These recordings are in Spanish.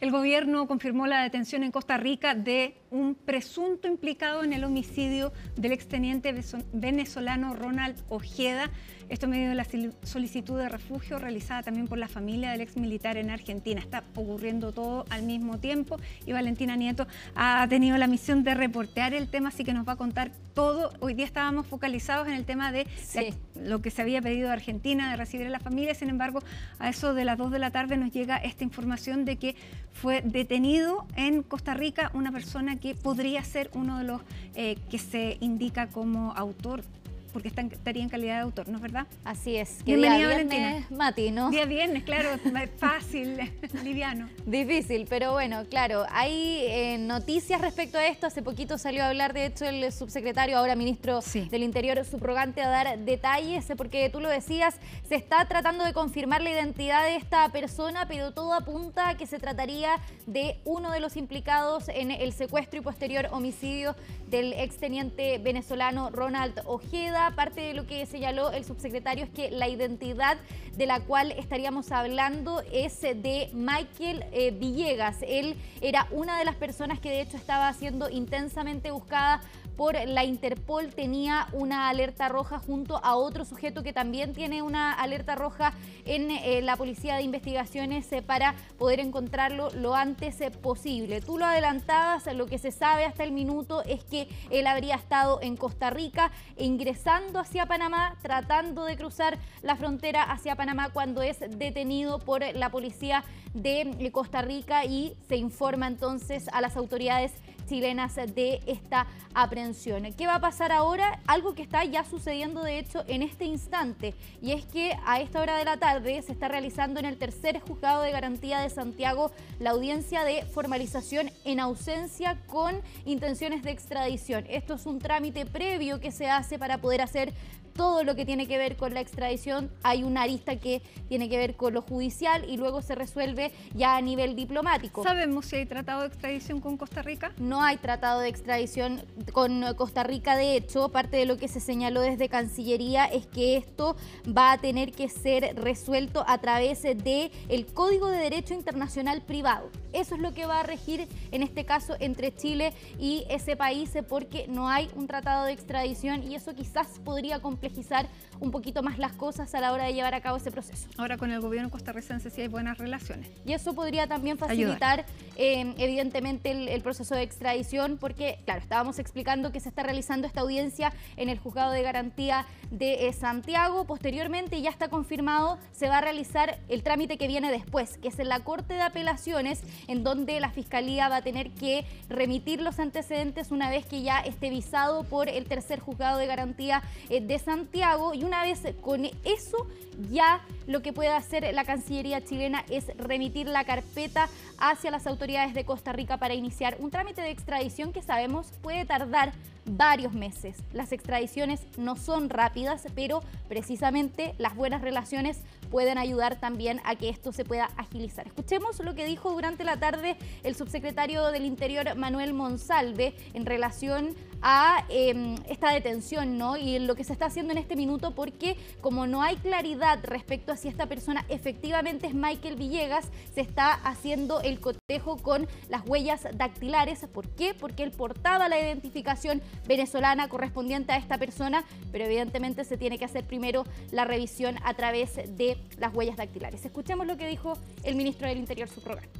El gobierno confirmó la detención en Costa Rica de un presunto implicado en el homicidio del exteniente venezolano Ronald Ojeda. Esto en medio de la solicitud de refugio realizada también por la familia del exmilitar en Argentina. Está ocurriendo todo al mismo tiempo y Valentina Nieto ha tenido la misión de reportear el tema, así que nos va a contar todo. Hoy día estábamos focalizados en el tema de lo que se había pedido a Argentina, de recibir a la familia. Sin embargo, a eso de las 2 de la tarde nos llega esta información de que fue detenido en Costa Rica una persona que podría ser uno de los que se indica como autor, porque estaría en calidad de autor, ¿no es verdad? Así es. Bienvenida, Valentina. Mati, ¿no? Día viernes, claro, fácil, liviano. Difícil, pero bueno, claro, hay noticias respecto a esto. Hace poquito salió a hablar, de hecho, el subsecretario, ahora ministro del Interior, subrogante, a dar detalles, porque tú lo decías, se está tratando de confirmar la identidad de esta persona, pero todo apunta a que se trataría de uno de los implicados en el secuestro y posterior homicidio del exteniente venezolano Ronald Ojeda. Parte de lo que señaló el subsecretario es que la identidad de la cual estaríamos hablando es de Michael Villegas. Él era una de las personas que de hecho estaba siendo intensamente buscada por la Interpol. Tenía una alerta roja junto a otro sujeto que también tiene una alerta roja en la Policía de Investigaciones para poder encontrarlo lo antes posible. Tú lo adelantabas, lo que se sabe hasta el minuto es que él habría estado en Costa Rica ingresando hacia Panamá, tratando de cruzar la frontera hacia Panamá cuando es detenido por la Policía de Costa Rica y se informa entonces a las autoridades chilenas de esta aprehensión. ¿Qué va a pasar ahora? Algo que está ya sucediendo de hecho en este instante, y es que a esta hora de la tarde se está realizando en el tercer juzgado de garantía de Santiago la audiencia de formalización en ausencia con intenciones de extradición. Esto es un trámite previo que se hace para poder hacer todo lo que tiene que ver con la extradición. Hay una arista que tiene que ver con lo judicial y luego se resuelve ya a nivel diplomático. ¿Sabemos si hay tratado de extradición con Costa Rica? No hay tratado de extradición con Costa Rica. De hecho, parte de lo que se señaló desde Cancillería es que esto va a tener que ser resuelto a través del Código de Derecho Internacional Privado. Eso es lo que va a regir en este caso entre Chile y ese país, porque no hay un tratado de extradición y eso quizás podría complejizar un poquito más las cosas a la hora de llevar a cabo ese proceso. Ahora con el gobierno costarricense sí hay buenas relaciones. Y eso podría también facilitar evidentemente el proceso de extradición, porque claro, estábamos explicando que se está realizando esta audiencia en el Juzgado de Garantía de Santiago. Posteriormente, ya está confirmado, se va a realizar el trámite que viene después, que es en la Corte de Apelaciones, en donde la Fiscalía va a tener que remitir los antecedentes una vez que ya esté visado por el tercer Juzgado de Garantía de Santiago, y una vez con eso ya lo que puede hacer la Cancillería chilena es remitir la carpeta hacia las autoridades de Costa Rica para iniciar un trámite de extradición que sabemos puede tardar varios meses. Las extradiciones no son rápidas, pero precisamente las buenas relaciones pueden ayudar también a que esto se pueda agilizar. Escuchemos lo que dijo durante la tarde el subsecretario del Interior, Manuel Monsalve, en relación a esta detención, ¿no? Y lo que se está haciendo en este minuto, porque como no hay claridad respecto a si esta persona efectivamente es Michael Villegas, se está haciendo el cotejo con las huellas dactilares. ¿Por qué? Porque él portaba la identificación venezolana correspondiente a esta persona, pero evidentemente se tiene que hacer primero la revisión a través de las huellas dactilares. Escuchemos lo que dijo el ministro del Interior subrogante.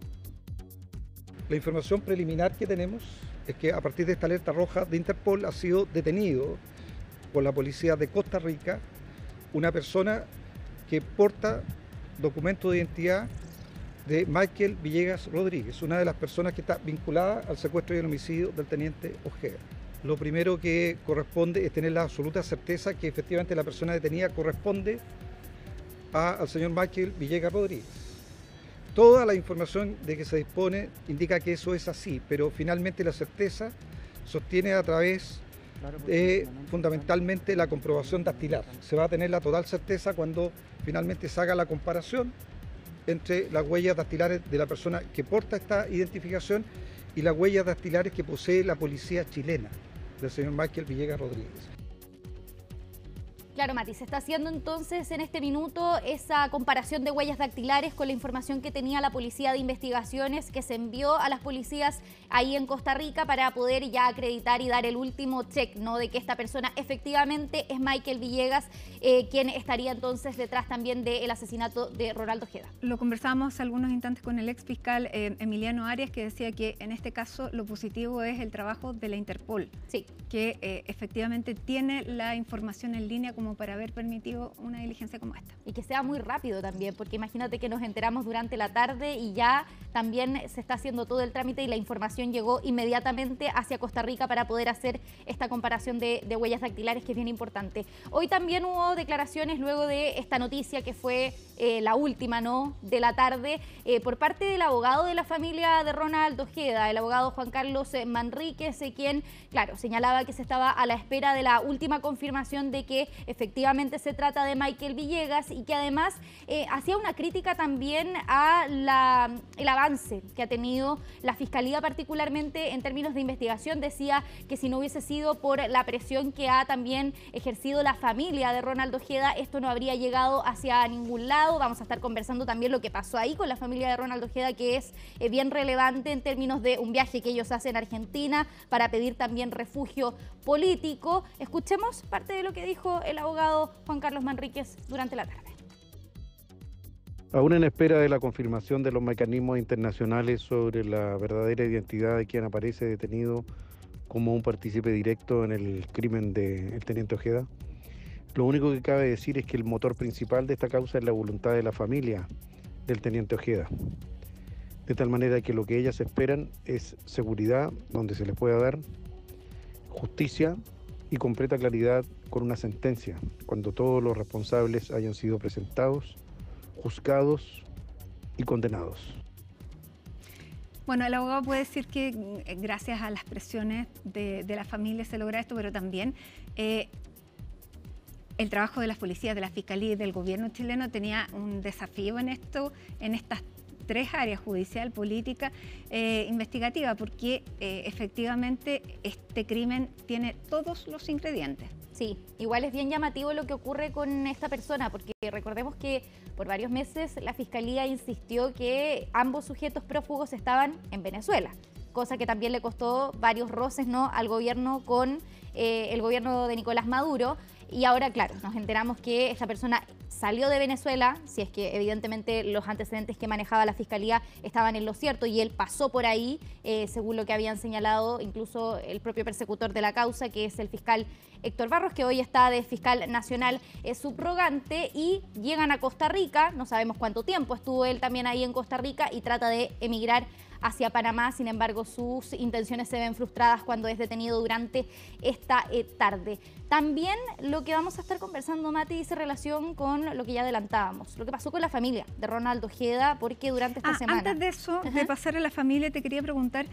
La información preliminar que tenemos es que a partir de esta alerta roja de Interpol ha sido detenido por la policía de Costa Rica una persona que porta documento de identidad de Michael Villegas Rodríguez, una de las personas que está vinculada al secuestro y el homicidio del teniente Ojeda. Lo primero que corresponde es tener la absoluta certeza que efectivamente la persona detenida corresponde al señor Michael Villegas Rodríguez. Toda la información de que se dispone indica que eso es así, pero finalmente la certeza sostiene a través de fundamentalmente la comprobación dactilar. Se va a tener la total certeza cuando finalmente se haga la comparación entre las huellas dactilares de la persona que porta esta identificación y las huellas dactilares que posee la policía chilena del señor Michael Villegas Rodríguez. Claro, Mati, se está haciendo entonces en este minuto esa comparación de huellas dactilares con la información que tenía la Policía de Investigaciones, que se envió a las policías ahí en Costa Rica para poder ya acreditar y dar el último check, ¿no?, de que esta persona efectivamente es Michael Villegas, quien estaría entonces detrás también del asesinato de Ronald Ojeda. Lo conversábamos algunos instantes con el ex fiscal Emiliano Arias, que decía que en este caso lo positivo es el trabajo de la Interpol, sí, que efectivamente tiene la información en línea como para haber permitido una diligencia como esta. Y que sea muy rápido también, porque imagínate que nos enteramos durante la tarde y ya también se está haciendo todo el trámite y la información llegó inmediatamente hacia Costa Rica para poder hacer esta comparación de huellas dactilares, que es bien importante. Hoy también hubo declaraciones luego de esta noticia que fue la última, ¿no?, de la tarde, por parte del abogado de la familia de Ronald Ojeda, el abogado Juan Carlos Manríquez, quien, claro, señalaba que se estaba a la espera de la última confirmación de que efectivamente se trata de Michael Villegas, y que además hacía una crítica también a el avance que ha tenido la Fiscalía, particularmente en términos de investigación. Decía que si no hubiese sido por la presión que ha también ejercido la familia de Ronald Ojeda, esto no habría llegado hacia ningún lado. Vamos a estar conversando también lo que pasó ahí con la familia de Ronald Ojeda, que es bien relevante en términos de un viaje que ellos hacen a Argentina para pedir también refugio político. Escuchemos parte de lo que dijo el abogado Juan Carlos Manríquez durante la tarde. Aún en espera de la confirmación de los mecanismos internacionales sobre la verdadera identidad de quien aparece detenido como un partícipe directo en el crimen del teniente Ojeda, lo único que cabe decir es que el motor principal de esta causa es la voluntad de la familia del teniente Ojeda. De tal manera que lo que ellas esperan es seguridad, donde se les pueda dar justicia y completa claridad con una sentencia, cuando todos los responsables hayan sido presentados, juzgados y condenados. Bueno, el abogado puede decir que gracias a las presiones de la familia se logra esto, pero también el trabajo de las policías, de la Fiscalía y del gobierno chileno tenía un desafío en esto, en estas tres áreas: judicial, política, investigativa, porque efectivamente este crimen tiene todos los ingredientes. Sí, igual es bien llamativo lo que ocurre con esta persona, porque recordemos que por varios meses la Fiscalía insistió que ambos sujetos prófugos estaban en Venezuela, cosa que también le costó varios roces, ¿no?, al gobierno con el gobierno de Nicolás Maduro. Y ahora, claro, nos enteramos que esta persona salió de Venezuela, si es que evidentemente los antecedentes que manejaba la Fiscalía estaban en lo cierto, y él pasó por ahí, según lo que habían señalado incluso el propio persecutor de la causa, que es el fiscal Héctor Barros, que hoy está de fiscal nacional subrogante, y llegan a Costa Rica. No sabemos cuánto tiempo estuvo él también ahí en Costa Rica, y trata de emigrar hacia Panamá. Sin embargo, sus intenciones se ven frustradas cuando es detenido durante esta tarde. También lo que vamos a estar conversando, Mati, dice relación con lo que ya adelantábamos, lo que pasó con la familia de Ronald Ojeda, porque durante esta semana... Antes de eso, de pasar a la familia, te quería preguntar,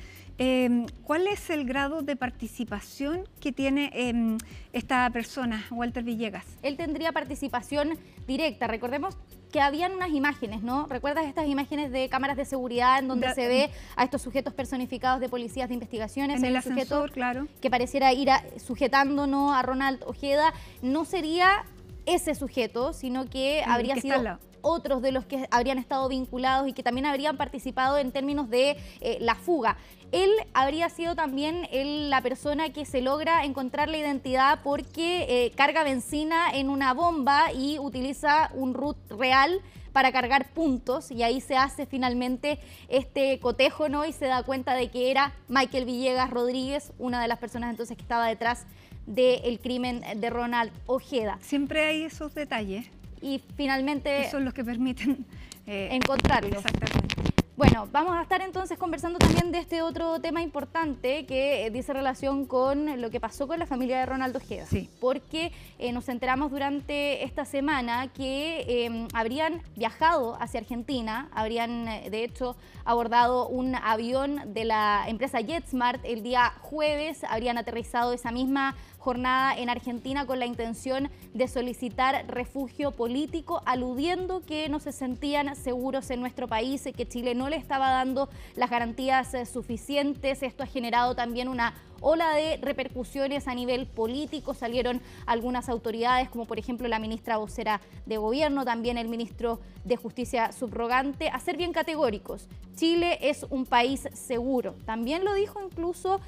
¿cuál es el grado de participación que tiene esta persona, Walter Villegas? Él tendría participación directa. Recordemos que habían unas imágenes, ¿no? ¿Recuerdas estas imágenes de cámaras de seguridad en donde se ve a estos sujetos personificados de policías de investigaciones? En el ascensor, sujeto, claro, que pareciera ir sujetando, ¿no?, a Ronald Ojeda. No sería ese sujeto, sino que habría sido otros de los que habrían estado vinculados y que también habrían participado en términos de la fuga. Él habría sido también la persona que se logra encontrar la identidad porque carga benzina en una bomba y utiliza un root real para cargar puntos, y ahí se hace finalmente este cotejo, ¿no?, y se da cuenta de que era Michael Villegas Rodríguez, una de las personas entonces que estaba detrás del crimen de Ronald Ojeda. Siempre hay esos detalles. Y finalmente... Son los que permiten encontrarlo. Exactamente. Bueno, vamos a estar entonces conversando también de este otro tema importante que dice relación con lo que pasó con la familia de Ronald Ojeda. Sí. Porque nos enteramos durante esta semana que habrían viajado hacia Argentina, habrían de hecho abordado un avión de la empresa JetSmart el día jueves, habrían aterrizado esa misma jornada en Argentina con la intención de solicitar refugio político, aludiendo que no se sentían seguros en nuestro país, que Chile no le estaba dando las garantías suficientes. Esto ha generado también una ola de repercusiones a nivel político. Salieron algunas autoridades, como por ejemplo la ministra vocera de Gobierno, también el ministro de Justicia subrogante, a ser bien categóricos. Chile es un país seguro. También lo dijo incluso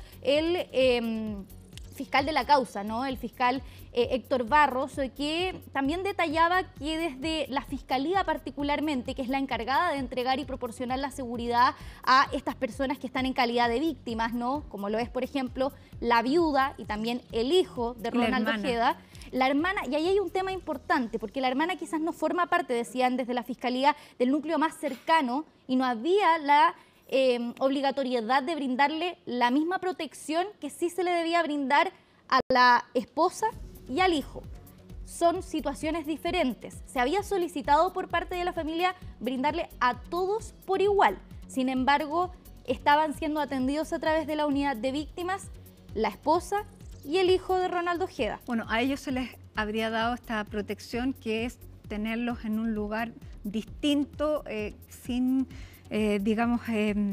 el fiscal de la causa, ¿no? El fiscal Héctor Barros, que también detallaba que desde la Fiscalía particularmente, que es la encargada de entregar y proporcionar la seguridad a estas personas que están en calidad de víctimas, ¿no? Como lo es, por ejemplo, la viuda y también el hijo de Ronald Ojeda. La hermana, y ahí hay un tema importante, porque la hermana quizás no forma parte, decían desde la Fiscalía, del núcleo más cercano, y no había la obligatoriedad de brindarle la misma protección que sí se le debía brindar a la esposa y al hijo. Son situaciones diferentes. Se había solicitado por parte de la familia brindarle a todos por igual. Sin embargo, estaban siendo atendidos a través de la unidad de víctimas la esposa y el hijo de Ronald Ojeda. Bueno, a ellos se les habría dado esta protección, que es tenerlos en un lugar distinto, sin digamos,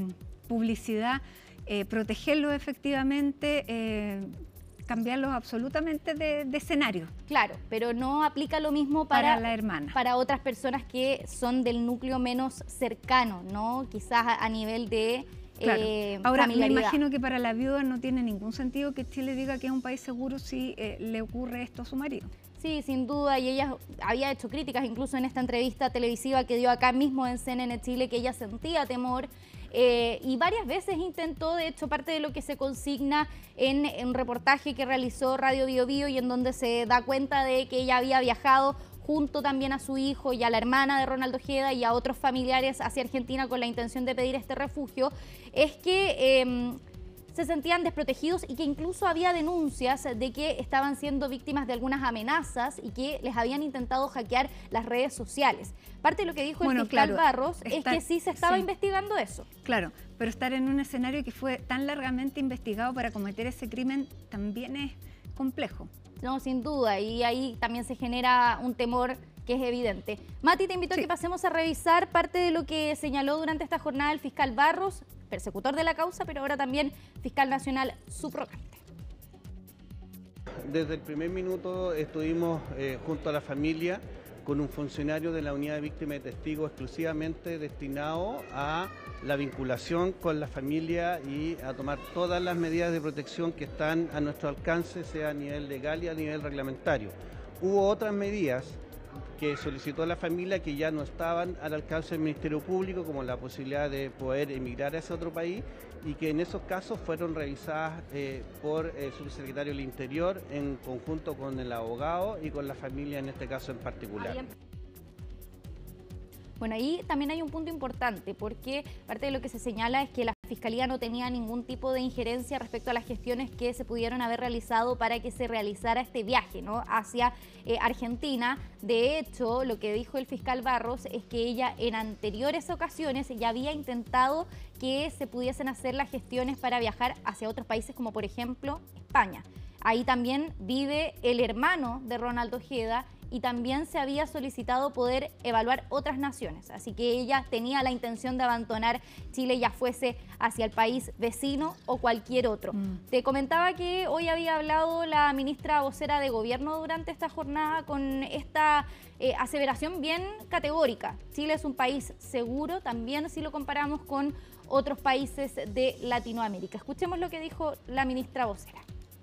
publicidad, protegerlos efectivamente, cambiarlos absolutamente de escenario. Claro, pero no aplica lo mismo para la hermana. Para otras personas que son del núcleo menos cercano, ¿no? Quizás a nivel de claro. Ahora, me familiaridad. imagino que para la viuda no tiene ningún sentido que Chile diga que es un país seguro si le ocurre esto a su marido. Sí, sin duda, y ella había hecho críticas incluso en esta entrevista televisiva que dio acá mismo en CNN Chile, que ella sentía temor y varias veces intentó, de hecho, parte de lo que se consigna en un reportaje que realizó Radio Bio Bio y en donde se da cuenta de que ella había viajado junto también a su hijo y a la hermana de Ronald Ojeda y a otros familiares hacia Argentina con la intención de pedir este refugio, es que se sentían desprotegidos y que incluso había denuncias de que estaban siendo víctimas de algunas amenazas y que les habían intentado hackear las redes sociales. Parte de lo que dijo el fiscal Barros es que sí se estaba investigando eso. Claro, pero estar en un escenario que fue tan largamente investigado para cometer ese crimen también es complejo. No, sin duda, y ahí también se genera un temor que es evidente. Mati, te invito a que pasemos a revisar parte de lo que señaló durante esta jornada el fiscal Barros, persecutor de la causa, pero ahora también fiscal nacional subrogante. Desde el primer minuto estuvimos junto a la familia con un funcionario de la unidad de víctimas y testigos exclusivamente destinado a la vinculación con la familia y a tomar todas las medidas de protección que están a nuestro alcance, sea a nivel legal y a nivel reglamentario. Hubo otras medidas que solicitó la familia que ya no estaban al alcance del Ministerio Público, como la posibilidad de poder emigrar a ese otro país, y que en esos casos fueron revisadas por el subsecretario del Interior en conjunto con el abogado y con la familia en este caso en particular. Bueno, ahí también hay un punto importante, porque parte de lo que se señala es que la Fiscalía no tenía ningún tipo de injerencia respecto a las gestiones que se pudieron haber realizado para que se realizara este viaje, ¿no?, hacia Argentina. De hecho, lo que dijo el fiscal Barros es que ella en anteriores ocasiones ya había intentado que se pudiesen hacer las gestiones para viajar hacia otros países, como por ejemplo España. Ahí también vive el hermano de Ronald Ojeda y también se había solicitado poder evaluar otras naciones. Así que ella tenía la intención de abandonar Chile, ya fuese hacia el país vecino o cualquier otro. Te comentaba que hoy había hablado la ministra vocera de Gobierno durante esta jornada con esta aseveración bien categórica. Chile es un país seguro, también si lo comparamos con otros países de Latinoamérica. Escuchemos lo que dijo la ministra vocera.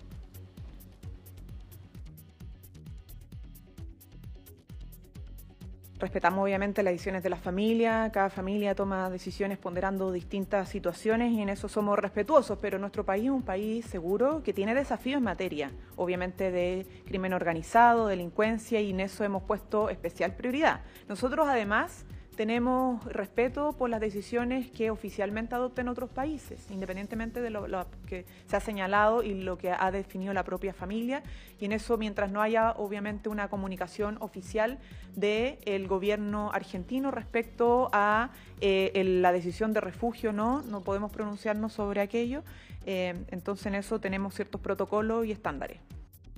Respetamos obviamente las decisiones de la familia, cada familia toma decisiones ponderando distintas situaciones y en eso somos respetuosos, pero nuestro país es un país seguro que tiene desafíos en materia, obviamente de crimen organizado, delincuencia, y en eso hemos puesto especial prioridad. Nosotros además tenemos respeto por las decisiones que oficialmente adopten otros países, independientemente de lo que se ha señalado y lo que ha definido la propia familia. Y en eso, mientras no haya obviamente una comunicación oficial del gobierno argentino respecto a la decisión de refugio, no podemos pronunciarnos sobre aquello. Entonces en eso tenemos ciertos protocolos y estándares.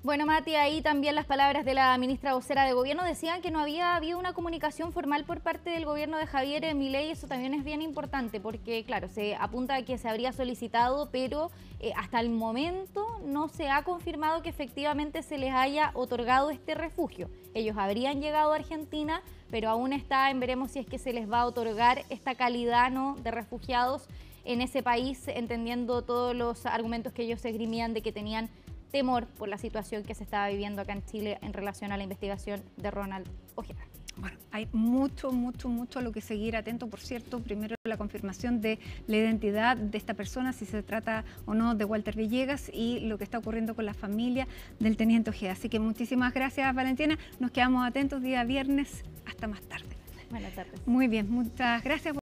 Bueno, Mati, ahí también las palabras de la ministra vocera de Gobierno decían que no había habido una comunicación formal por parte del gobierno de Javier Milei. Eso también es bien importante porque, claro, se apunta a que se habría solicitado, pero hasta el momento no se ha confirmado que efectivamente se les haya otorgado este refugio. Ellos habrían llegado a Argentina, pero aún está en veremos si es que se les va a otorgar esta calidad, ¿no?, de refugiados en ese país, entendiendo todos los argumentos que ellos esgrimían de que tenían temor por la situación que se estaba viviendo acá en Chile en relación a la investigación de Ronald Ojeda. Bueno, hay mucho a lo que seguir atento. Por cierto, primero la confirmación de la identidad de esta persona, si se trata o no de Walter Villegas, y lo que está ocurriendo con la familia del teniente Ojeda. Así que muchísimas gracias, Valentina. Nos quedamos atentos día viernes hasta más tarde. Buenas tardes. Muy bien, muchas gracias.